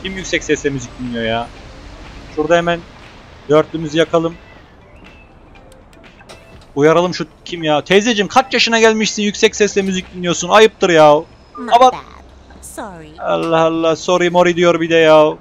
Kim yüksek sesle müzik dinliyor ya? Şurada hemen dörtlümüzü yakalım. Uyaralım şu kim ya? Teyzeciğim kaç yaşına gelmişsin yüksek sesle müzik dinliyorsun? Ayıptır ya. Ama Allah Allah, sorry mori diyor bir de ya.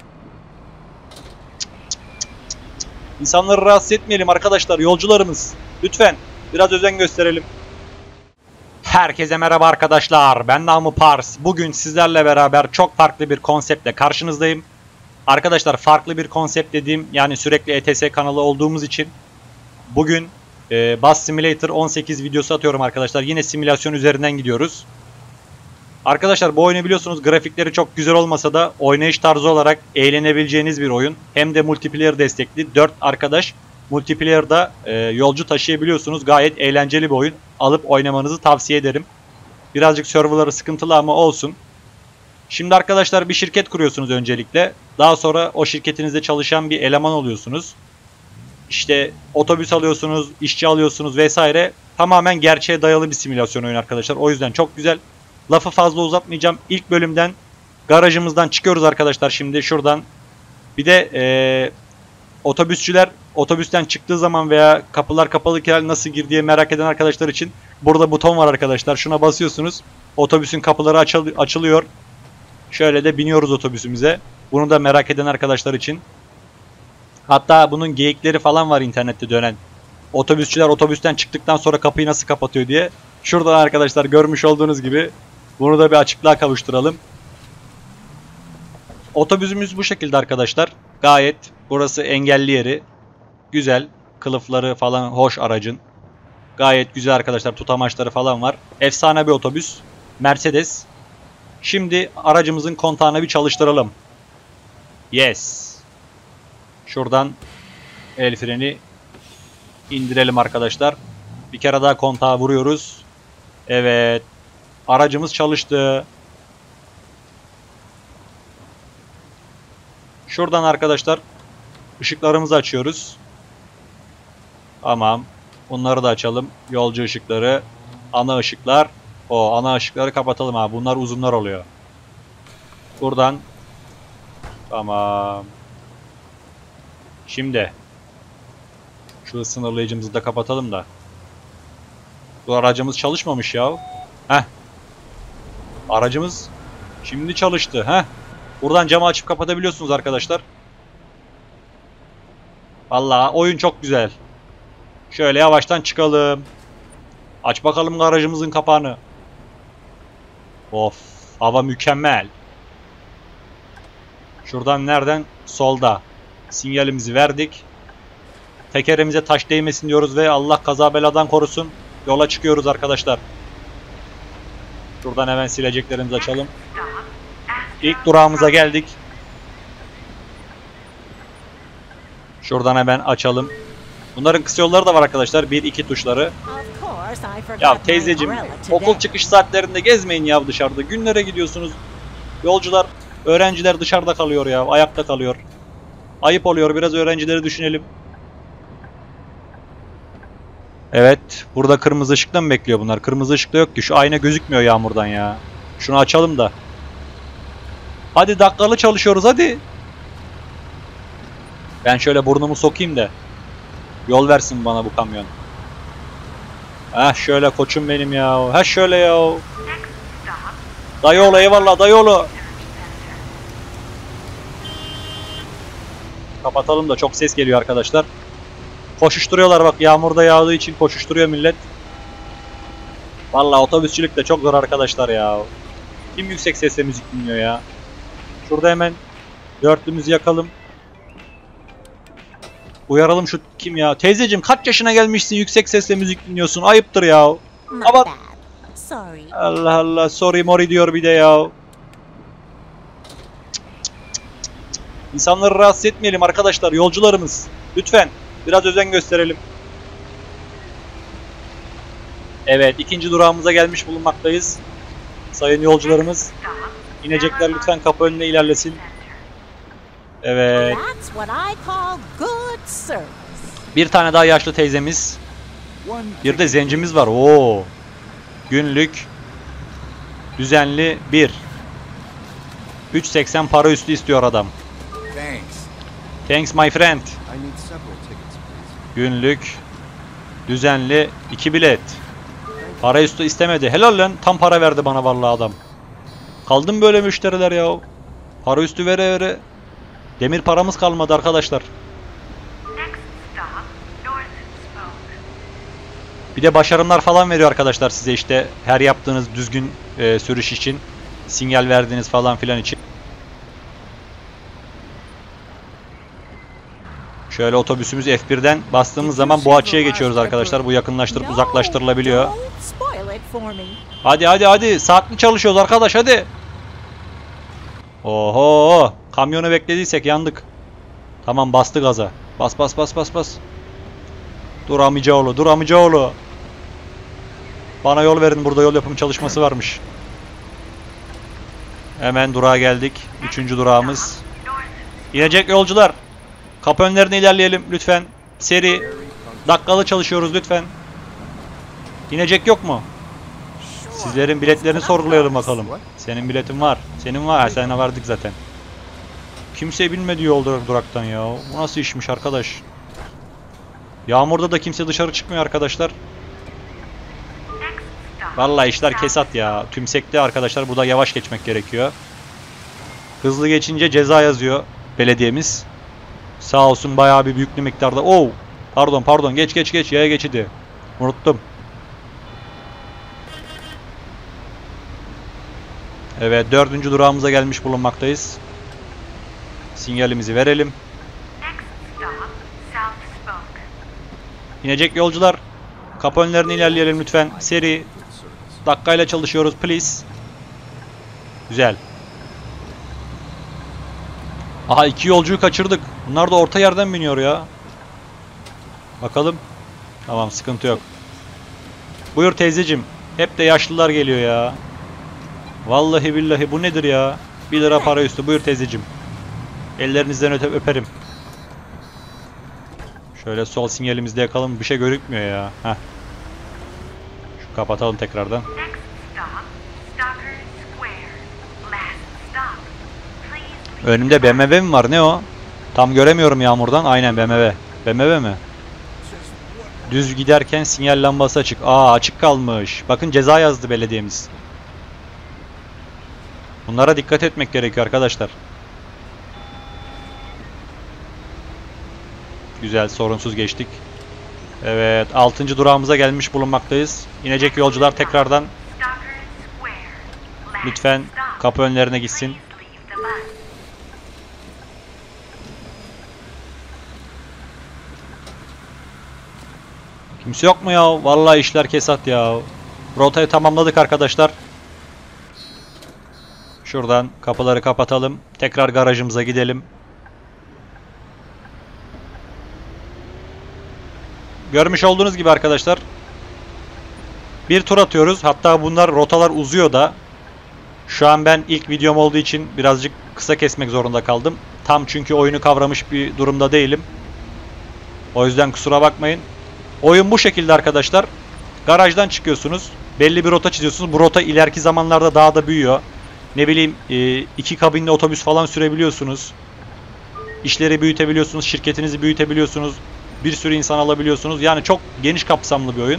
İnsanları rahatsız etmeyelim arkadaşlar, yolcularımız. Lütfen biraz özen gösterelim. Herkese merhaba arkadaşlar. Ben Namı Pars. Bugün sizlerle beraber çok farklı bir konseptle karşınızdayım. Arkadaşlar farklı bir konsept dediğim, yani sürekli ETS kanalı olduğumuz için bugün Bus Simulator 18 videosu atıyorum arkadaşlar. Yine simülasyon üzerinden gidiyoruz. Arkadaşlar bu oyunu biliyorsunuz, grafikleri çok güzel olmasa da oynayış tarzı olarak eğlenebileceğiniz bir oyun. Hem de multiplayer destekli. 4 arkadaş multiplayer'da yolcu taşıyabiliyorsunuz. Gayet eğlenceli bir oyun. Alıp oynamanızı tavsiye ederim. Birazcık serverları sıkıntılı ama olsun. Şimdi arkadaşlar bir şirket kuruyorsunuz öncelikle. Daha sonra o şirketinizde çalışan bir eleman oluyorsunuz. İşte otobüs alıyorsunuz, işçi alıyorsunuz vesaire. Tamamen gerçeğe dayalı bir simülasyon oyun arkadaşlar. O yüzden çok güzel. Lafı fazla uzatmayacağım. İlk bölümden garajımızdan çıkıyoruz arkadaşlar şimdi şuradan. Bir de otobüsçüler otobüsten çıktığı zaman veya kapılar kapalıyken nasıl gir diye merak eden arkadaşlar için burada buton var arkadaşlar. Şuna basıyorsunuz. Otobüsün kapıları açılıyor. Şöyle de biniyoruz otobüsümüze. Bunu da merak eden arkadaşlar için. Hatta bunun geyikleri falan var internette dönen. Otobüsçüler otobüsten çıktıktan sonra kapıyı nasıl kapatıyor diye. Şuradan arkadaşlar görmüş olduğunuz gibi bunu da bir açıklığa kavuşturalım. Otobüsümüz bu şekilde arkadaşlar. Gayet burası engelli yeri. Güzel. Kılıfları falan hoş aracın. Gayet güzel arkadaşlar. Tutamaçları falan var. Efsane bir otobüs. Mercedes. Şimdi aracımızın kontağını bir çalıştıralım. Yes. Şuradan el freni indirelim arkadaşlar. Bir kere daha kontağı vuruyoruz. Evet. Aracımız çalıştı. Şuradan arkadaşlar ışıklarımızı açıyoruz. Tamam. Bunları da açalım. Yolcu ışıkları. Ana ışıklar. O ana ışıkları kapatalım abi. Bunlar uzunlar oluyor. Buradan. Tamam. Şimdi. Şu sınırlayıcımızı da kapatalım da. Bu aracımız çalışmamış ya. Heh. Aracımız şimdi çalıştı. Heh. Buradan camı açıp kapatabiliyorsunuz arkadaşlar. Vallahi oyun çok güzel. Şöyle yavaştan çıkalım. Aç bakalım garajımızın kapağını. Of, hava mükemmel. Şuradan nereden? Solda. Sinyalimizi verdik. Tekerimize taş değmesin diyoruz ve Allah kaza beladan korusun. Yola çıkıyoruz arkadaşlar. Şuradan hemen sileceklerimizi açalım. İlk durağımıza geldik. Şuradan hemen açalım. Bunların kısa yolları da var arkadaşlar. 1-2 tuşları. Ya teyzeciğim, okul çıkış saatlerinde gezmeyin ya dışarıda. Günlere gidiyorsunuz. Yolcular, öğrenciler dışarıda kalıyor ya. Ayakta kalıyor. Ayıp oluyor. Biraz öğrencileri düşünelim. Evet. Burada kırmızı ışıkta mı bekliyor bunlar? Kırmızı ışıkta yok ki. Şu ayna gözükmüyor yağmurdan ya. Şunu açalım da. Hadi dakikalı çalışıyoruz hadi. Ben şöyle burnumu sokayım da yol versin bana bu kamyon. Heh şöyle koçum benim ya. Heh şöyle ya. Dayıoğlu eyvallah dayıoğlu. Kapatalım da çok ses geliyor arkadaşlar. Koşuşturuyorlar bak, yağmurda yağdığı için koşuşturuyor millet. Vallahi otobüsçülük de çok zor arkadaşlar ya. Kim yüksek sesle müzik dinliyor ya? Şurada hemen dörtlümüzü yakalım. Uyaralım şu kim ya? Teyzeciğim kaç yaşına gelmişsin yüksek sesle müzik dinliyorsun? Ayıptır ya. Ama Allah Allah, sorry mori diyor bir de ya. İnsanları rahatsız etmeyelim arkadaşlar, yolcularımız. Lütfen biraz özen gösterelim. Evet, ikinci durağımıza gelmiş bulunmaktayız. Sayın yolcularımız. İnecekler lütfen, kapı önüne ilerlesin. Evet. Bir tane daha yaşlı teyzemiz. Bir de zencimiz var. Oo. Günlük düzenli 1. 3.80 para üstü istiyor adam. Thanks my friend. Günlük, düzenli 2 bilet. Para üstü istemedi. Helal lan, tam para verdi bana vallahi adam. Kaldım böyle müşteriler ya. Para üstü vere vere. Demir paramız kalmadı arkadaşlar. Bir de başarımlar falan veriyor arkadaşlar size, işte her yaptığınız düzgün sürüş için, sinyal verdiğiniz falan filan için. Şöyle otobüsümüz F1'den bastığımız zaman bu açıya geçiyoruz arkadaşlar. Bu yakınlaştırıp uzaklaştırılabiliyor. Hadi hadi hadi, saatli çalışıyoruz arkadaş, hadi. Oho, kamyonu beklediysek yandık. Tamam, bastı gaza. Bas bas bas bas bas. Dur amcaoğlu, dur amcaoğlu. Bana yol verin, burada yol yapım çalışması varmış. Hemen durağa geldik. 3. durağımız. İnecek yolcular. Kapı önlerine ilerleyelim lütfen. Seri. Dakikalı çalışıyoruz lütfen. İnecek yok mu? Sizlerin biletlerini sorgulayalım bakalım. Senin biletin var. Senin var. Seninle vardık zaten. Kimse bilmediği yolda duraktan ya. Bu nasıl işmiş arkadaş? Yağmurda da kimse dışarı çıkmıyor arkadaşlar. Vallahi işler kesat ya. Tümsekte arkadaşlar, burada yavaş geçmek gerekiyor. Hızlı geçince ceza yazıyor belediyemiz. Sağ olsun, bayağı bir büyük miktarda. Oo! Pardon geç geç geç, yaya geçidi. Unuttum. Evet, 4. durağımıza gelmiş bulunmaktayız. Sinyalimizi verelim. İnecek yolcular. Kapı önlerine ilerleyelim lütfen. Seri. Dakikayla çalışıyoruz please. Güzel. Aha, 2 yolcuyu kaçırdık. Bunlar da orta yerden biniyor ya. Bakalım. Tamam, sıkıntı yok. Buyur teyzecim. Hep de yaşlılar geliyor ya. Vallahi billahi bu nedir ya? 1 lira para üstü. Buyur teyzecim. Ellerinizden öperim. Şöyle sol sinyalimizde yakalım. Bir şey görükmüyor ya. Heh. Şu kapatalım tekrardan. Önümde BMW mi var? Ne o? Tam göremiyorum yağmurdan. Aynen BMW. BMW mi? Düz giderken sinyal lambası açık. Aa, açık kalmış. Bakın, ceza yazdı belediyemiz. Bunlara dikkat etmek gerekiyor arkadaşlar. Güzel, sorunsuz geçtik. Evet, 6. durağımıza gelmiş bulunmaktayız. İnecek yolcular tekrardan lütfen kapı önlerine gitsin. Kimse yok mu ya? Vallahi işler kesat ya. Rotayı tamamladık arkadaşlar. Şuradan kapıları kapatalım. Tekrar garajımıza gidelim. Görmüş olduğunuz gibi arkadaşlar, bir tur atıyoruz. Hatta bunlar rotalar uzuyor da. Şu an ben ilk videom olduğu için birazcık kısa kesmek zorunda kaldım. Tam çünkü oyunu kavramış bir durumda değilim. O yüzden kusura bakmayın. Oyun bu şekilde arkadaşlar. Garajdan çıkıyorsunuz. Belli bir rota çiziyorsunuz. Bu rota ileriki zamanlarda daha da büyüyor. Ne bileyim, 2 kabinli otobüs falan sürebiliyorsunuz. İşleri büyütebiliyorsunuz. Şirketinizi büyütebiliyorsunuz. Bir sürü insan alabiliyorsunuz. Yani çok geniş kapsamlı bir oyun.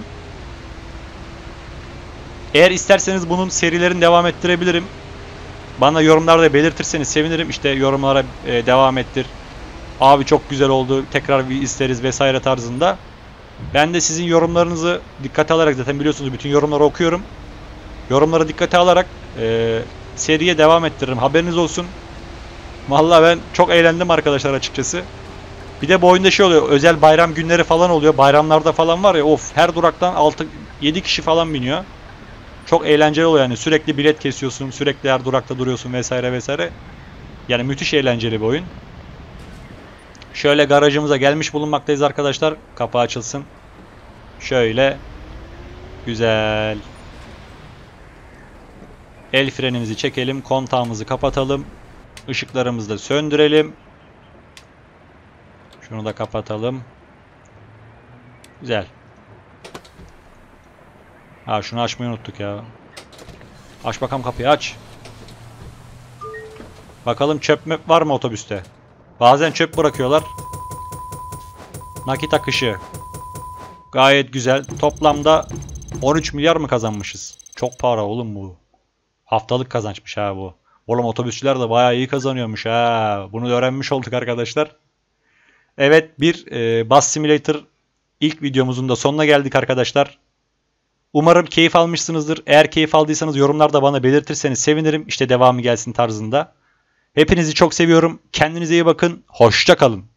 Eğer isterseniz bunun serilerini devam ettirebilirim. Bana yorumlarda belirtirseniz sevinirim. İşte yorumlara devam ettir. Abi çok güzel oldu, tekrar bir isteriz vesaire tarzında. Ben de sizin yorumlarınızı dikkate alarak, zaten biliyorsunuz bütün yorumları okuyorum. Yorumları dikkate alarak seriye devam ettiririm. Haberiniz olsun. Vallahi ben çok eğlendim arkadaşlar açıkçası. Bir de bu oyunda şey oluyor. Özel bayram günleri falan oluyor. Bayramlarda falan var ya, of, her duraktan 6-7 kişi falan biniyor. Çok eğlenceli oluyor yani. Sürekli bilet kesiyorsun. Sürekli her durakta duruyorsun vesaire vesaire. Yani müthiş eğlenceli bir oyun. Şöyle garajımıza gelmiş bulunmaktayız arkadaşlar. Kapı açılsın. Şöyle. Güzel. El frenimizi çekelim. Kontağımızı kapatalım. Işıklarımızı da söndürelim. Şunu da kapatalım. Güzel. Ha, şunu açmayı unuttuk ya. Aç bakalım kapıyı, aç. Bakalım çöp möp var mı otobüste? Bazen çöp bırakıyorlar. Nakit akışı. Gayet güzel. Toplamda 13 milyar mı kazanmışız? Çok para oğlum bu. Haftalık kazançmış ha bu. Oğlum otobüsçüler de bayağı iyi kazanıyormuş ha. Bunu öğrenmiş olduk arkadaşlar. Evet, bir Bus Simulator ilk videomuzun da sonuna geldik arkadaşlar. Umarım keyif almışsınızdır. Eğer keyif aldıysanız yorumlarda bana belirtirseniz sevinirim. İşte devamı gelsin tarzında. Hepinizi çok seviyorum. Kendinize iyi bakın. Hoşça kalın.